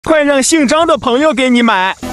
快让姓张的朋友给你买。